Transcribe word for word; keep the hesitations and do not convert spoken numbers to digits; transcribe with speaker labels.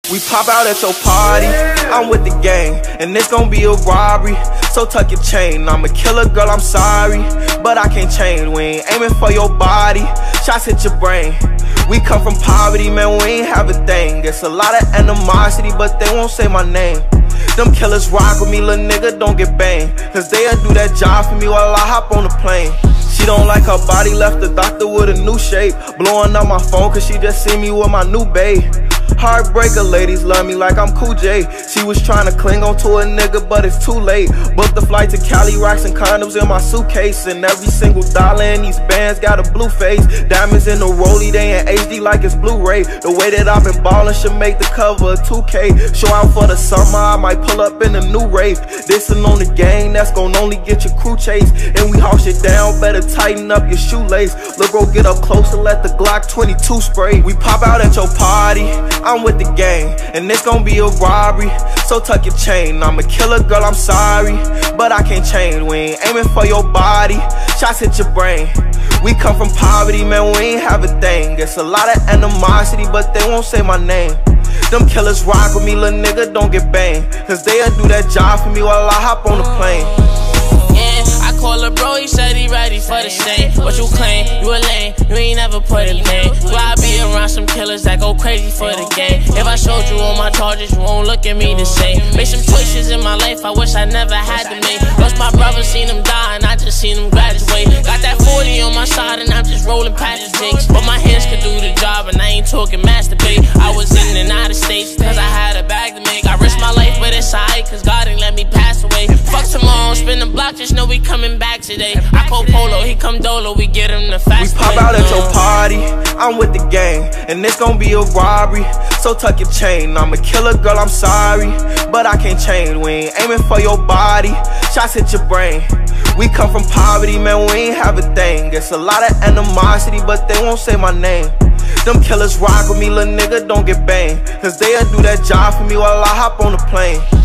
Speaker 1: We pop out at your party, I'm with the gang, and it's gon' be a robbery. So tuck your chain, I'm a killer girl, I'm sorry, but I can't change. We ain't aiming for your body, shots hit your brain. We come from poverty, man, we ain't have a thing. It's a lot of animosity, but they won't say my name. Them killers rock with me, little nigga, don't get banged, cause they'll do that job for me while I hop on the plane. She don't like her body, left the doctor with a new shape. Blowing up my phone cause she just see me with my new babe. Heartbreaker, ladies love me like I'm Cool J. She was trying to cling on to a nigga, but it's too late. Booked the flight to Cali, rocks and condoms in my suitcase. And every single dollar in these bands got a blue face. Diamonds in the rollie, they in H D like it's Blu-ray. The way that I've been ballin' should make the cover of two K. Show out for the summer, I might pull up in a new rave. Dissin' on the gang, that's gon' only get your crew chased. And we house it down, better tighten up your shoelace. Look, bro, get up close and let the Glock twenty-two spray. We pop out at your party, I'm with the gang, and it's gon' be a robbery. So tuck your chain, I'm a killer girl, I'm sorry, but I can't change. We ain't aiming for your body, shots hit your brain. We come from poverty, man, we ain't have a thing. It's a lot of animosity, but they won't say my name. Them killers rock with me, little nigga, don't get banged, cause they'll do that job for me while I hop on the plane.
Speaker 2: Call a bro, he said he ready for the same. What you claim? You a lame, you ain't never put a name. Do I be around some killers that go crazy for the game? If I showed you all my charges, you won't look at me the same. Made some choices in my life I wish I never had to make. Lost my brother, seen him die, and I just seen him graduate. Got that forty on my side, and I'm just rolling past the jakes. But my hands could do the job, and I ain't talking masturbate. I was in and out of states, cause I had a bag to make. I risked my life, but it's alright, cause God ain't let me pass away. Fuck tomorrow, spin the block, just know we coming back today. I call Polo, he come Dolo, we get him the fast.
Speaker 1: We pop out at your party, I'm with the gang, and it's gon' be a robbery. So tuck your chain, I'm a killer girl, I'm sorry, but I can't change. We ain't aiming for your body, shots hit your brain. We come from poverty, man, we ain't have a thing. It's a lot of animosity, but they won't say my name. Them killers rock with me, little nigga, don't get banged, cause they'll do that job for me while I hop on the plane.